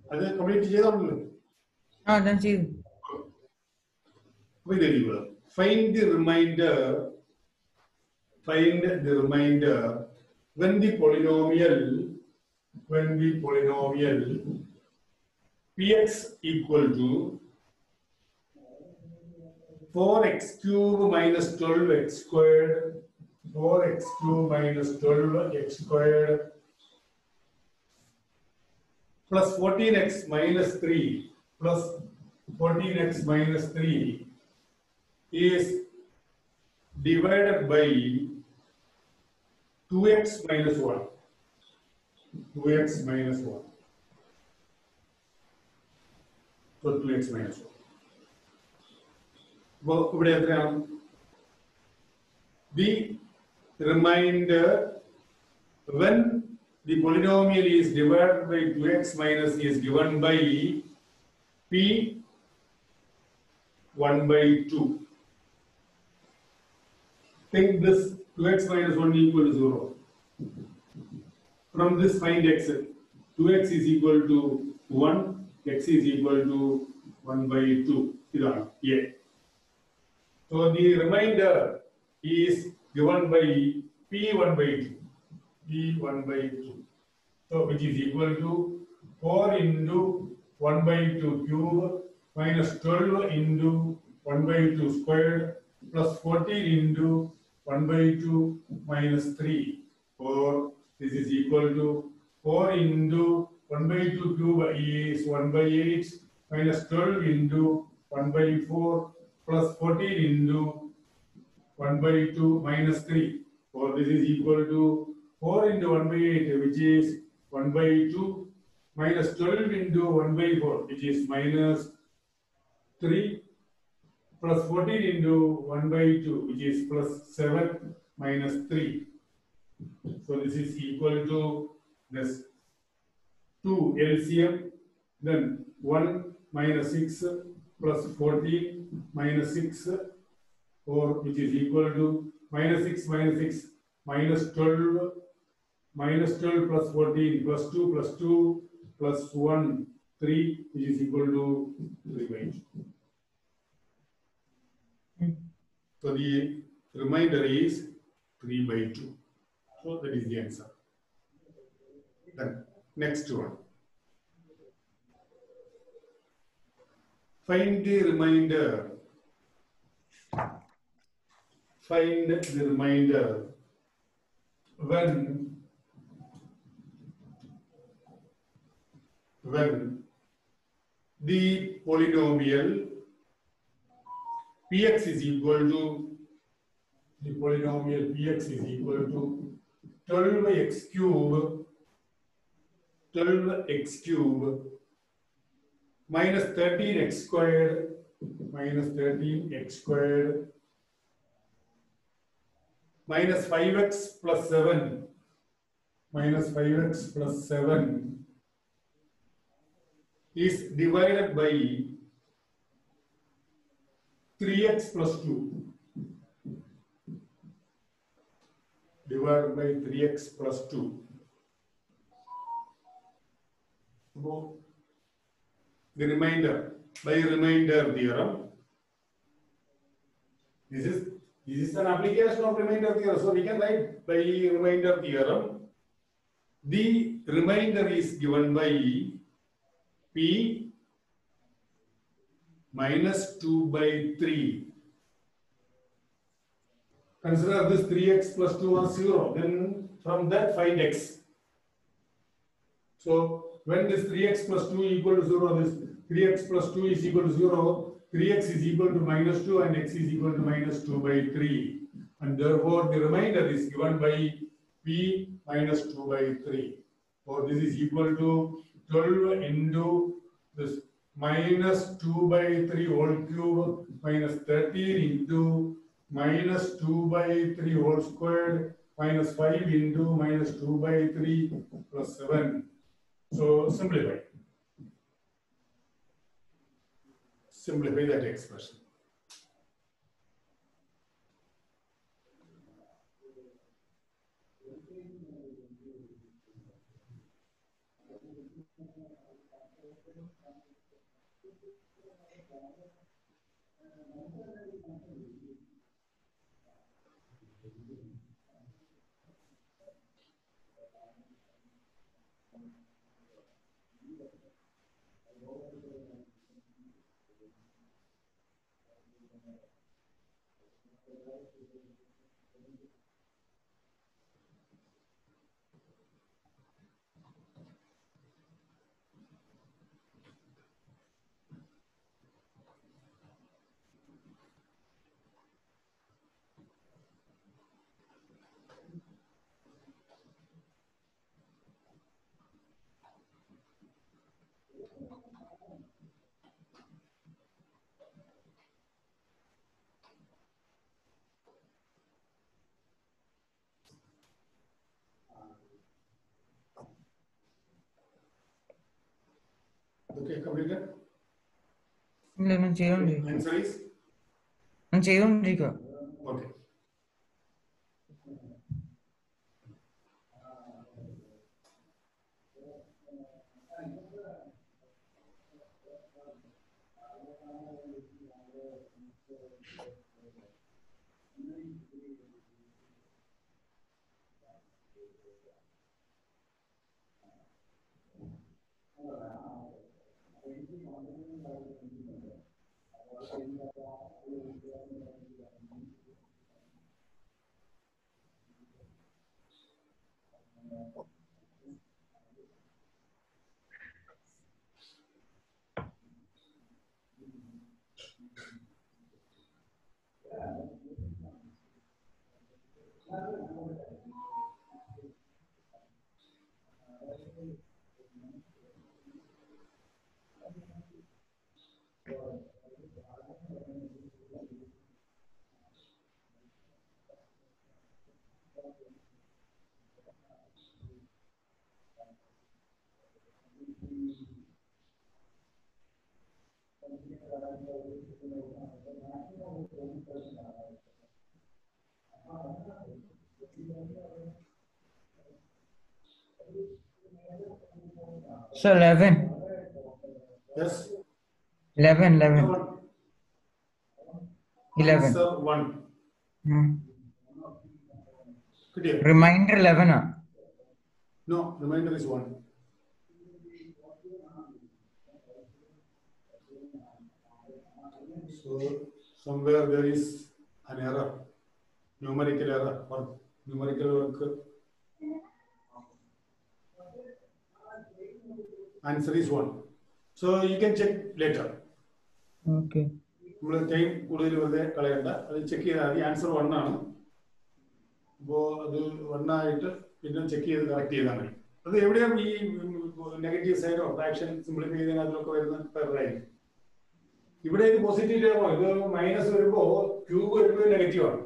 അത് കംപ്ലീറ്റ് ചെയ്താണല്ലോ. ഞാൻ ചെയ്തു. Find the remainder when the polynomial px equal to 4x cube minus 12x squared 4x cube minus 12x squared plus 14x minus 3 plus 14x minus 3 is divided by 2x minus 1. 2x minus 1. So 2x minus 1. The remainder when the polynomial is divided by 2x minus is given by p 1 by 2. Think this 2x minus 1 equal to 0. From this find x. 2x is equal to 1, x is equal to 1 by 2. Yeah. So the remainder is given by p1 by 2. p1 by 2. So which is equal to 4 into 1 by 2 cube minus 12 into 1 by 2 squared plus 14 into 1 by 2 minus 3. Or this is equal to 4 into 1 by 2 cube is 1 by 8 minus 12 into 1 by 4 plus 14 into 1 by 2 minus 3. Or this is equal to 4 into 1 by 8 which is 1 by 2 minus 12 into 1 by 4 which is minus 3 plus 14 into 1 by 2 which is plus 7 minus 3. So this is equal to this 2 LCM, then 1 minus 6 plus 14 minus 6 or which is equal to minus 6 minus 12 minus 12 plus 14 plus 2 plus 1 3 which is equal to 3 by 2. So the remainder is 3 by 2. So that is the answer. Then next one. Find the remainder. Find the remainder when the polynomial px is equal to 12x cube minus 13x squared minus 5x plus 7 is divided by 3x plus 2. Divided by 3x plus 2. So the remainder by remainder theorem. This is an application of remainder theorem. So we can write by remainder theorem. The remainder is given by p minus 2 by 3. Consider this 3x plus 2 as 0. Then from that find x. So when this 3x plus 2 equal to 0, this 3x plus 2 is equal to 0, 3x is equal to minus 2 and x is equal to minus 2 by 3. And therefore the remainder is given by p minus 2 by 3. So this is equal to 12 into this minus 2 by 3 whole cube minus 13 into minus 2 by 3 whole squared minus 5 into minus 2 by 3 plus 7. So simplify that expression. Okay, completed. ഇല്ല ഞാൻ ചെയ്തോണ്ടിരിക്കുക. Answer is ഞാൻ ചെയ്തോണ്ടിരിക്കുക. okay. So 11. Yes. 11. 11. 11. Answer 1. Clear. Reminder 11 ആ. No, remainder is 1. So somewhere there is an error, numerical error or numerical work. Answer is 1. So you can check later. Okay. നമ്മൾ time കൂടുതൽ വെറുതെ കളയണ്ട, അത് check ചെയ്താൽ മതി. Answer 1 ആണ്. അപ്പോൾ അത് 1 ആയിട്ട് പിന്നെ ചെക്ക് ചെയ്ത് കറക്റ്റ് ചെയ്താൽ മതി. അത് എവിടെയാണ് ഈ നെഗറ്റീവ് സൈഡോ ഫ്രാക്ഷൻ സിംപ്ലിഫൈ ചെയ്തതിനകത്തൊക്കെ വരുന്ന എററായിരിക്കും. ഇവിടെ ഇത് പോസിറ്റീവ് ടേമോ, ഇത് മൈനസ് വരുമ്പോ ക്യൂബ് വരുമ്പോൾ നെഗറ്റീവ് ആണ്.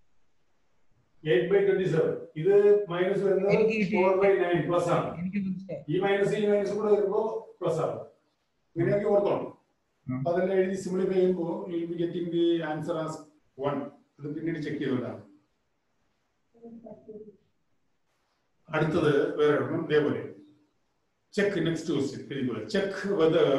8/27. ഇത് മൈനസ് വരുന്നത് 4/9 പ്ലസ് ആണ്. ഈ മൈനസ് കൂടെ വരുമ്പോ പ്ലസ് ആണ്. ഇങ്ങനെയൊക്കെ ഓർക്കണം. അപ്പൊ അതെല്ലാം എഴുതി സിംപ്ലിഫൈ ചെയ്യുമ്പോൾ you will be getting the answer as 1. അത് പിന്നീട് ചെക്ക് ചെയ്തോണ്ടാണ്. അടുത്തത് വേറെ എണ്ണം ഇതേപോലെ. ചെക്ക് നെക്സ്റ്റ് ക്വസ്റ്റ്യൻ ഇതുപോലെ. Check whether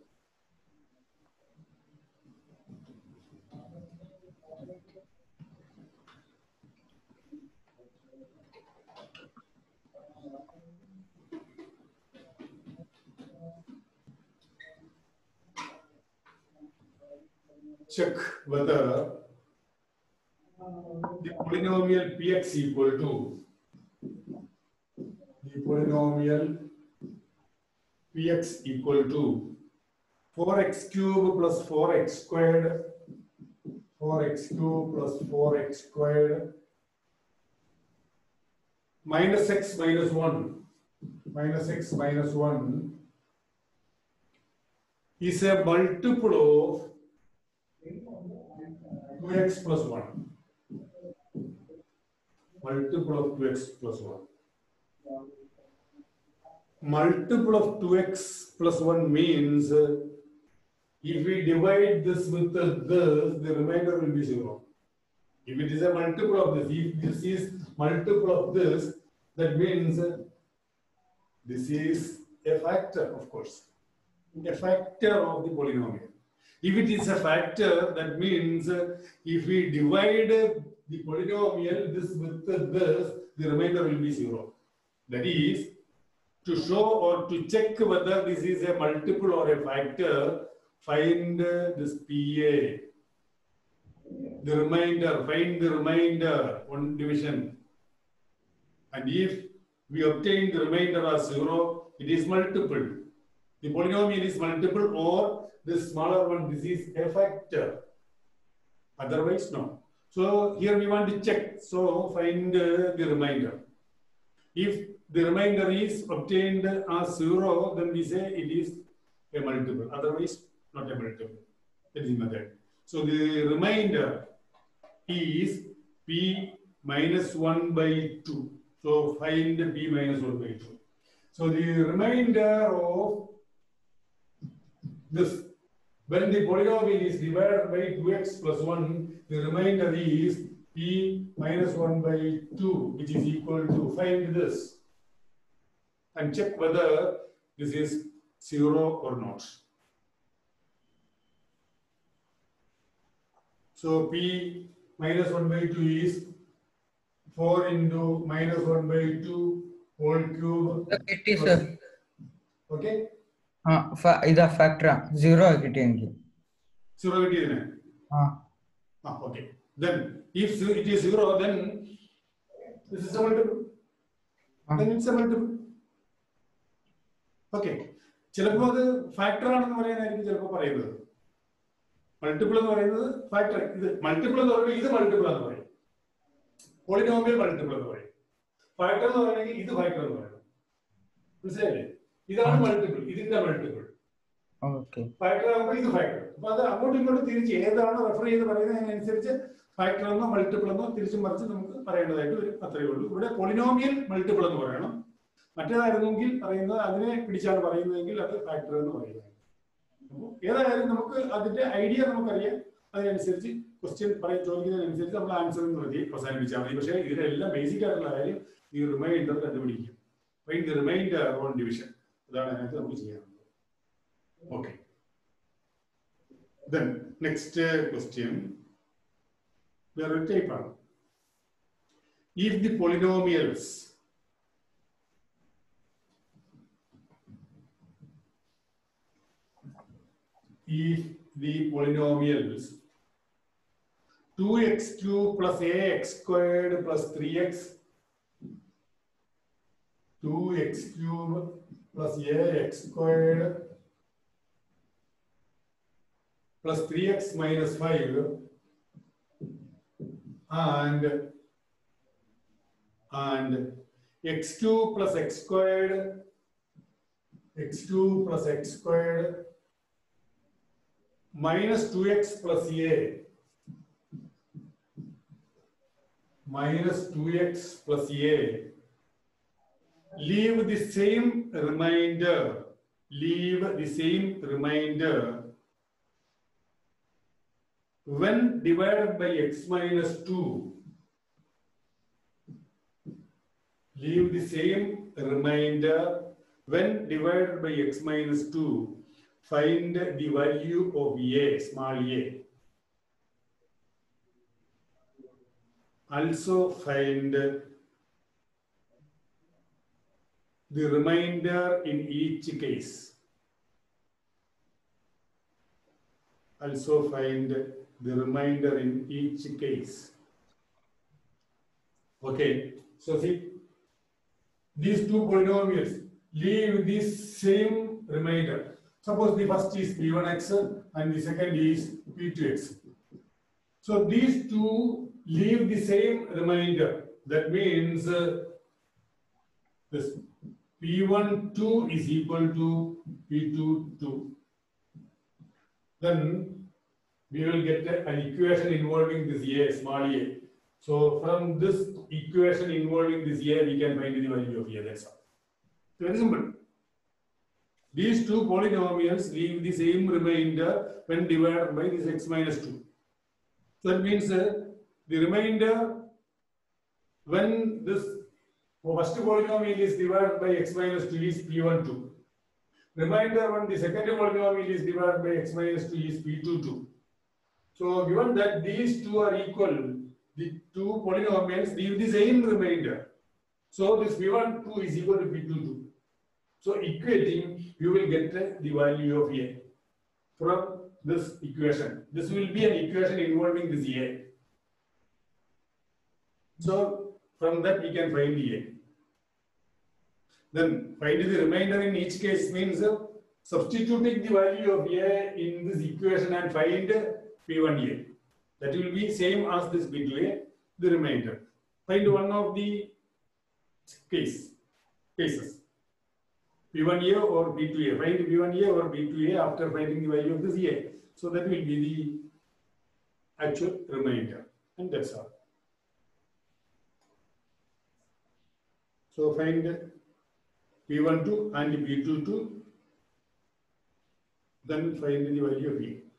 the polynomial px equal to 4x cube plus 4x squared minus x minus 1 is a multiple of 2x plus 1. Multiple of 2x plus 1. Multiple of 2x plus 1 means if we divide this with this, the remainder will be 0. If it is a multiple of this, if this is multiple of this, that means this is a factor, of course. A factor of the polynomial. If it is a factor, that means if we divide the polynomial this with this, the remainder will be 0. That is, to show or to check whether this is a multiple or a factor, find this PA. The remainder, find the remainder on division. And if we obtain the remainder as 0, it is multiple. The polynomial is multiple, or the smaller one, this is a factor. Otherwise, no. So here we want to check. So find the remainder. If the remainder is obtained as 0, then we say it is a multiple. Otherwise, not a multiple. That is the method. So the remainder is P minus 1 by 2. So find P minus 1 by 2. So the remainder of this, when the polynomial is divided by 2x plus 1, the remainder is P minus 1 by 2, which is equal to, find this and check whether this is 0 or not. So P minus 1 by 2 is 4 into minus 1 by 2 whole cube. Okay? This factor 0 kitty. 0 kitty. Okay. Then if it is 0, then this is a multiple. Then it's a multiple. Okay. Chilappo factor on the multiple factor. Multiple is a multiple. Polynomial multiple. Factor is a factor. This is a multiple. This is a multiple. Okay. Factor is a factor. But the amount you to reach either refer either factor or multiple no തിരിച്ചും മറിച്ച് നമുക്ക് പറയേണ്ടതായിട്ട് വരും. അത്രയേ ഉള്ളൂ. ഇവിടെ polynomial multiple എന്ന് പറയണം. മറ്റേതായിരുന്നെങ്കിൽ പറയുന്നത് അതിനെ പിടിച്ചാണ് പറയുന്നതെങ്കിൽ അത് ഫാക്ടർ എന്ന് പറയുന്നത്. അപ്പോൾ ഏതായാലും നമുക്ക് അതിന്റെ ഐഡിയ നമുക്കറിയാം. അതിനനുസരിച്ച് ക്വസ്റ്റ്യൻ ചോദിക്കുന്നതിനനുസരിച്ച് നമ്മൾ ആൻസർ എന്ന് എഴുതി അവസാനിപ്പിച്ചാൽ മതി. പക്ഷേ ഇതിലെല്ലാം ബേസിക് ആയിട്ടുള്ള കാര്യം ഈ റിമൈൻഡർ കണ്ടുപിടിക്കും. Find the remainder on division. അതാണ് അതിനകത്ത് നമുക്ക് ചെയ്യാനുള്ളത്. ഓക്കെ. Then next question. വേറൊരു ടൈപ്പാണ്. If the polynomials if the polynomials 2x cubed plus ax squared plus 3x 2x cubed plus ax squared plus 3x minus 5 and x cubed plus x squared minus 2x plus a minus 2x plus a leave the same remainder when divided by x minus 2. Leave the same remainder when divided by x minus 2. Find the value of a, small a. Also find the remainder in each case. Also find the remainder in each case. Okay, so see, these two polynomials leave this same remainder. Suppose the first is p1x and the second is p2x. So these two leave the same remainder. That means this p1 2 is equal to p2 2. Then we will get an equation involving this a, small a. So from this equation involving this a, we can find the value of a. That's all. Very simple. These two polynomials leave the same remainder when divided by this x minus 2. So that means the remainder when this first polynomial is divided by x minus 2 is p1 2. remainder one, the second polynomial is divided by x minus 2 is p22. So given that these two are equal, the two polynomials leave the same remainder. So this p12 is equal to p22. So equating, you will get the value of a from this equation. This will be an equation involving this a. So from that we can find the a. Then find the remainder in each case means substituting the value of a in this equation and find p1a. That will be same as this p2a, the remainder. Find one of the cases. P1a or P2a. Find P1a or P2a after finding the value of this a. So that will be the actual remainder. And that's all. So find P12 and P22. Then find the value of a.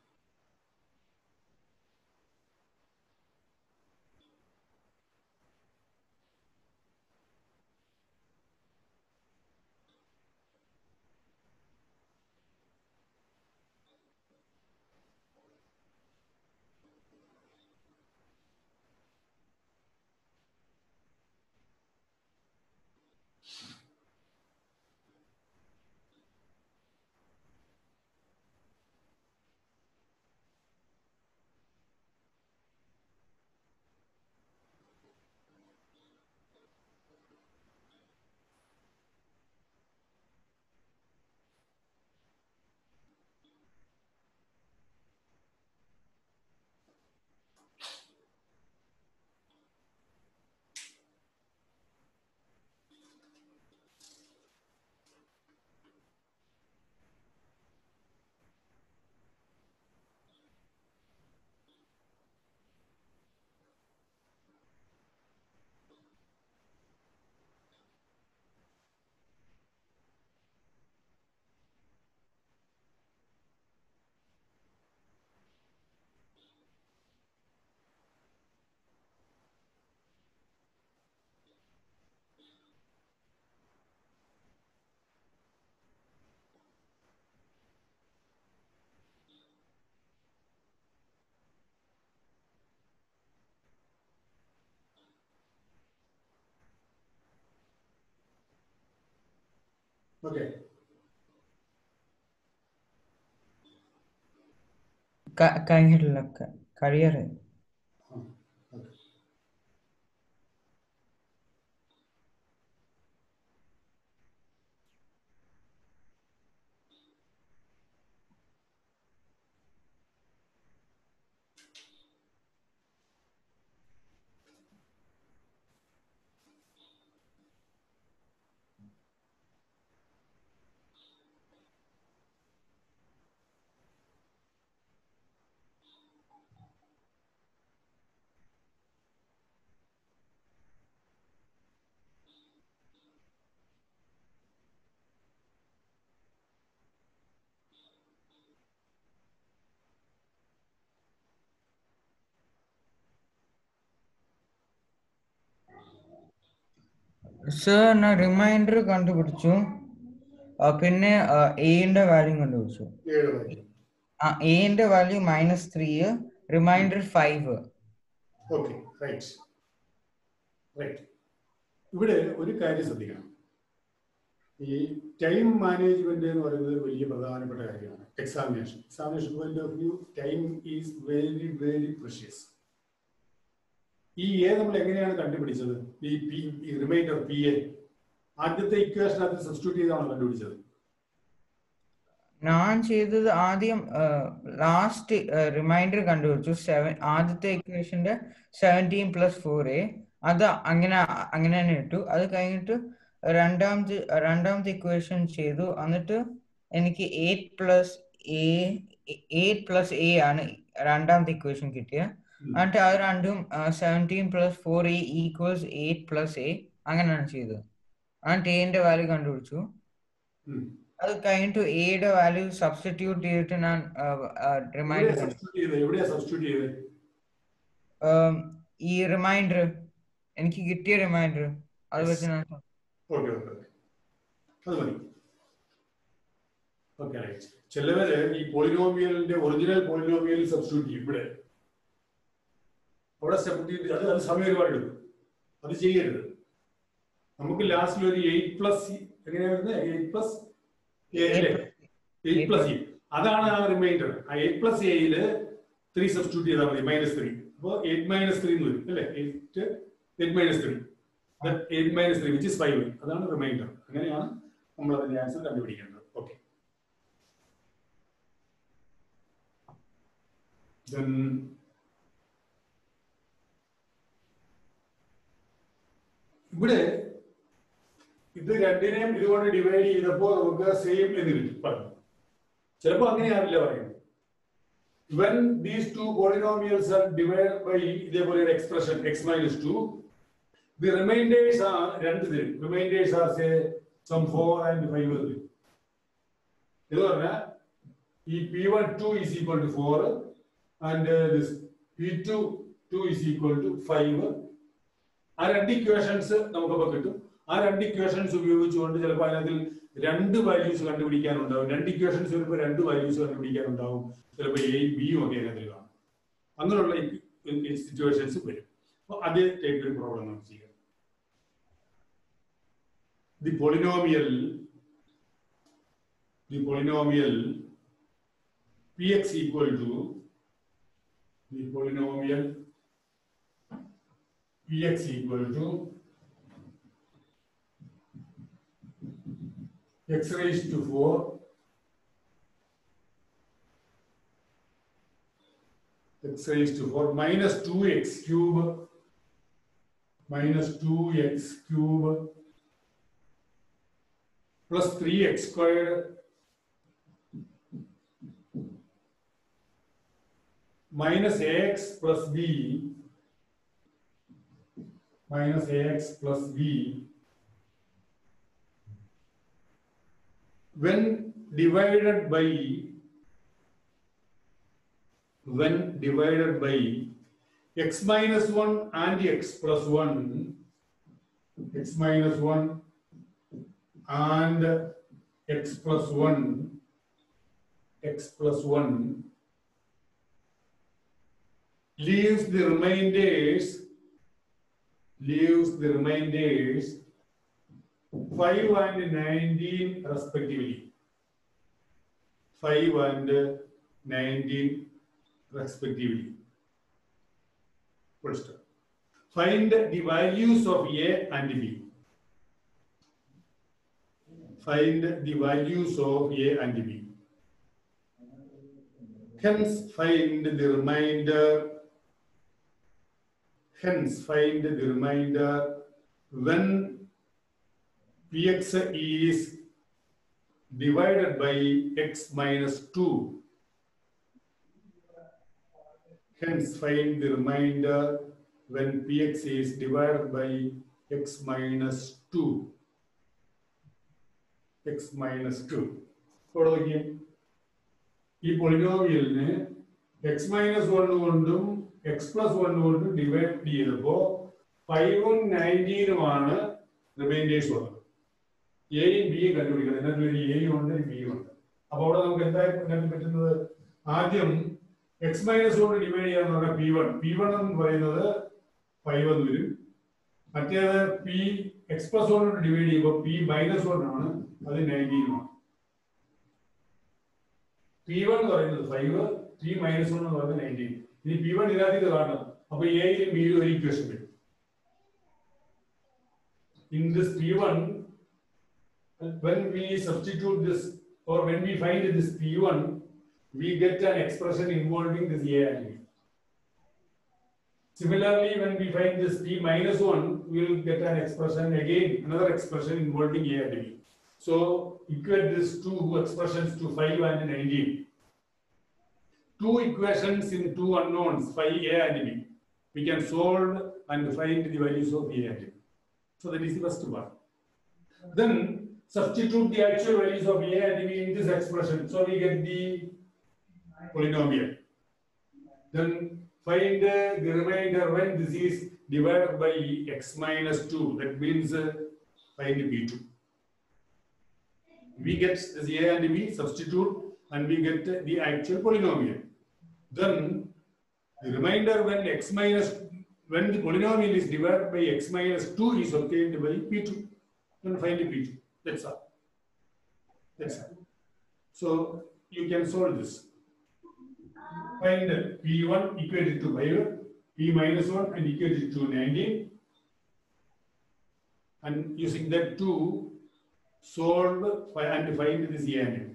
Okay. കഴിഞ്ഞിട്ടില്ല കഴിയാറ്. Okay. Sir ഞാൻ remainder കണ്ടുപിടിച്ചു, പിന്നെ എന്റെ value കണ്ടുപിടിച്ചു. എന്റെ value -3, reminder 5. Okay, right. ഇവിടെ ഒരു കാര്യം ശ്രദ്ധിക്കണം. ഈ ടൈം മാനേജ്മെന്റ് എന്ന് പറയുന്നത് വലിയ പ്രധാനപ്പെട്ട കാര്യമാണ്. Examination point of view time is very very precious. ഈ എ നമ്മൾ എങ്ങനെയാണ് കണ്ടുപിടിച്ചത്? ഈ റിമൈൻഡർ പി എ ആദ്യത്തെ ഇക്വേഷനകത്ത് സബ്സ്റ്റിറ്റ്യൂട്ട് ചെയ്താണ് കണ്ടുപിടിച്ചത്. ഞാൻ ചെയ്തത് ആദ്യം ലാസ്റ്റ് റിമൈൻഡർ കണ്ടുപിടിച്ചു. ആദ്യത്തെ ഇക്വേഷന്റെ 17 + 4a അത് അങ്ങനെ തന്നെ ഇട്ടു. അത് കഴിഞ്ഞിട്ട് രണ്ടാമത്തെ ഇക്വേഷൻ ചെയ്തു. എന്നിട്ട് എനിക്ക് 8+a ആണ് രണ്ടാമത്തെ ഇക്വേഷൻ കിട്ടിയത്. എന്നിട്ട് അത് രണ്ടും 17 + 4a = 8+a അങ്ങനെയാണ് ചെയ്തത്. എന്നിട്ട് എന്റെ വാല്യൂ കണ്ടുപിടിച്ചു. അത് കഴിഞ്ഞിട്ട് എയുടെ വാല്യൂ സബ്സ്റ്റിറ്റ്യൂട്ട് ചെയ്തിട്ട് ഞാൻ റിമൈൻഡർ ഈ റിമൈൻഡർ എനിക്ക് കിട്ടിയ റിമൈൻഡർ അത് വെച്ച് ഞാൻ Okay, right. ചിലവര് ഈ പോളിനോമിയലിന്റെ ഒറിജിനൽ പോളിനോമിയൽ സബ്സ്റ്റിറ്റ്യൂട്ട് ചെയ്യും ഇവിടെ. അവിടെ സബ്സ്റ്റിറ്റ്യൂട്ട് അത് സമയം ഒരുപാട് എടുക്കും. അത് ചെയ്യരുത്. നമുക്ക് ലാസ്റ്റിൽ ഒരു 8+ എങ്ങനെയാ വരുന്നത്? 8+ a അല്ലേ? 8+ a. അതാണ് ആ റിമൈൻഡർ. ആ 8+ a യില് 3 സബ്സ്റ്റിറ്റ്യൂട്ട് ചെയ്താൽ മതി, -3. അപ്പോൾ 8 - 3 എന്ന് വരും അല്ലേ? 8 - 3. 8 - 3 which is 5. അതാണ് റിമൈൻഡർ. അങ്ങനെയാണ് നമ്മൾ അതിന്റെ ആൻസർ കണ്ടുപിടിക്കേണ്ടത്. ഓക്കെ. Then ഇവിടെ ഇത് രണ്ടിനെയും ഇതുകൊണ്ട് ഡിവൈഡ് ചെയ്തപ്പോൾ നമുക്ക് സെയിം എന്ന് പറഞ്ഞു. ചിലപ്പോൾ അങ്ങനെയാവില്ല പറയുന്നത്. When these two polynomials are divided by ഇതേപോലെ ഒരു expression x - 2, the remainders are remainders are say some 4 and 5. ഇത് പറഞ്ഞാൽ ഈ p1 2 is equal to 4 and this p2 2 is equal to 5. ആ രണ്ട് ഇക്വേഷൻസ് നമുക്കപ്പോൾ കിട്ടും. ആ രണ്ട് ഇക്വേഷൻസ് ഉപയോഗിച്ചുകൊണ്ട് ചിലപ്പോൾ അതിനകത്തിൽ 2 വാല്യൂസ് കണ്ടുപിടിക്കാനുണ്ടാവും. 2 ഇക്വേഷൻസ് വരുമ്പോൾ 2 വാല്യൂസ് കണ്ടുപിടിക്കാനുണ്ടാവും. ചിലപ്പോൾ എയും ബിയും ഒക്കെ അതിനകത്തിൽ കാണും. അങ്ങനെയുള്ള സിറ്റുവേഷൻസ് വരും. അപ്പോൾ അതേ ടൈപ്പ് ഒരു പ്രോബ്ലം നമുക്ക് ചെയ്യാം. The polynomial px equal to x raised to 4 minus 2x cube plus 3x squared minus ax plus b when divided by x minus 1 and x plus 1 and x plus 1 leaves the remainders 5 and 19 respectively. 5 and 19 respectively. First, find the values of a and b. Find the values of a and b. Hence, find the remainder when px is divided by x minus 2. Hence, find the remainder when px is divided by x minus 2. Following ഈ പോളിനോമിയലിനെ x - 1 കൊണ്ടും x plus 1 കൊണ്ടും divide ചെയ്തപ്പോൾ 5ഉം 19ഉമാണ് reminders വന്നത്. എയും ബിയും കണ്ടുപിടിക്കണം. ഇതിനകത്ത് എയും ഉണ്ട് ബിയും ഉണ്ട്. അപ്പൊ അവിടെ നമുക്ക് എന്തായാലും പറ്റുന്നത്, ആദ്യം x - 1 ഡിവൈഡ് ചെയ്യാന്ന് പറഞ്ഞാൽ p1 എന്ന് പറയുന്നത് 5 എന്ന് വരും. മറ്റേത് x plus 1 കൊണ്ട് ഡിവൈഡ് ചെയ്യുമ്പോൾ p - 1 ആണ്, അത് 19 ആണ്. p1 എന്ന് പറയുന്നത് 5, p - 1 എന്ന് പറയുന്നത് 19. ഇനി p1 ഇതിനകത്ത് കാണണം. അപ്പൊ എയിലും ബിയിലും ഒരു ഇക്വേഷൻ വരും. In this p1, when we substitute this or when we find this p1, we get an expression involving this a and b. Similarly, when we find this p - 1, we will get an expression again, another expression involving a and b. So equate these two expressions to 5 and 19. Two equations in two unknowns, 5a and b. We can solve and find the values of a and b. So that is the first part. Then substitute the actual values of a and b in this expression. So we get the polynomial. Then find the remainder when this is divided by x minus 2. That means find p2. We get this a and b, substitute, and we get the actual polynomial. Then the remainder when the polynomial is divided by x minus 2 is obtained by p2. Then find the p2. That's all. That's all. So you can solve this. Find p1 equated to 5, p minus 1 and equated to 19. And using that to solve and find this a and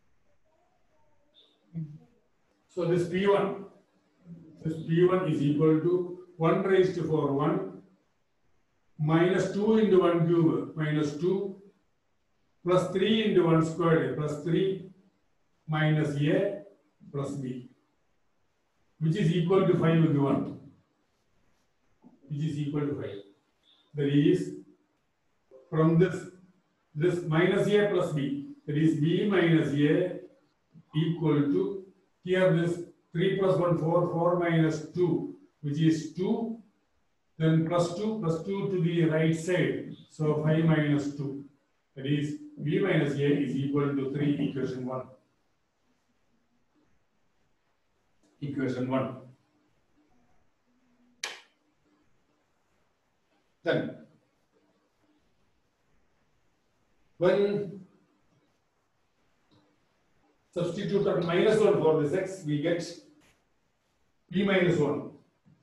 b. So this p1 is equal to 1 raised to 4 1 minus 2 into 1 cube minus 2 plus 3 into 1 squared plus 3 minus a plus b, which is equal to 5 given, which is equal to 5. That is, from this minus a plus b, that is b minus a equal to, here this 3 plus 1 4, 4 minus 2, which is 2, then plus 2 to the right side, so 5 minus 2, that is b minus a is equal to 3, equation 1. Equation 1. Then, when substitute at minus 1 for this x, we get p minus 1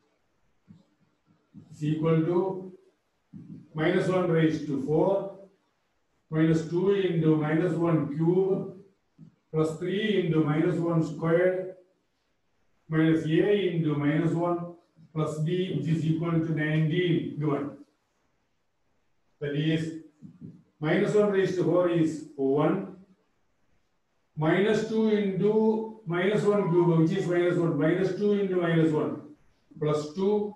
is equal to minus 1 raised to 4 minus 2 into minus 1 cube plus 3 into minus 1 squared minus a into minus 1 plus b, which is equal to 19 given. That is, minus 1 raised to 4 is 1, minus 2 into minus 1 cube, which is minus 1, minus 2 into minus 1, plus 2,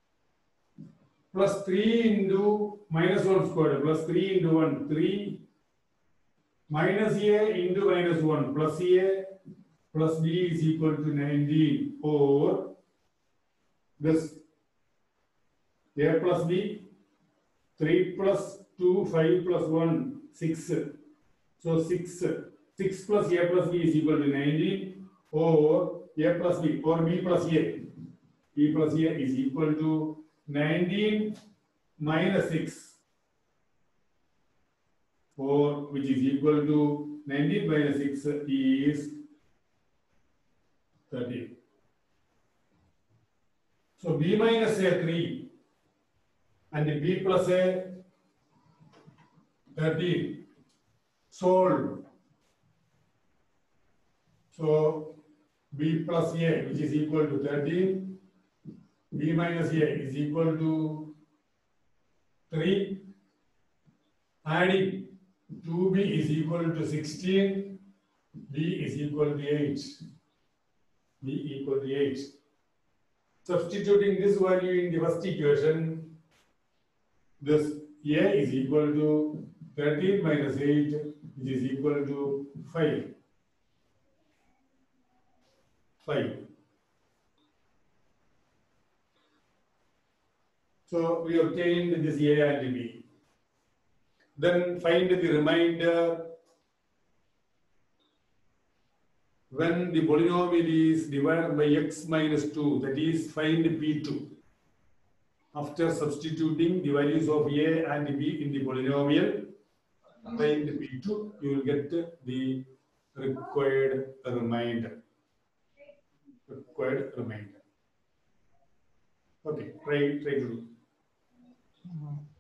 plus 3 into minus 1 squared, plus 3 into 1, 3, minus a into minus 1, plus a, plus b is equal to 19, or this a plus b, 3 plus 2, 5 plus 1, 6. So 6 plus a plus b is equal to 19, or a plus b, or b plus a. B plus a is equal to 19 minus 6, or which is equal to 19 minus 6 is 13. So b minus a 3 and b plus a 13 solved. So b plus a, which is equal to 13, b minus a is equal to 3, adding 2b is equal to 16, b is equal to 8. B equal to 8. Substituting this value in the first equation, this a is equal to 13 minus 8, which is equal to 5. 5. So we obtained this a and b. Then find the remainder when the polynomial is divided by x minus 2, that is, find p2. After substituting the values of a and b in the polynomial, find p2, you will get the required remainder. Okay, try to do.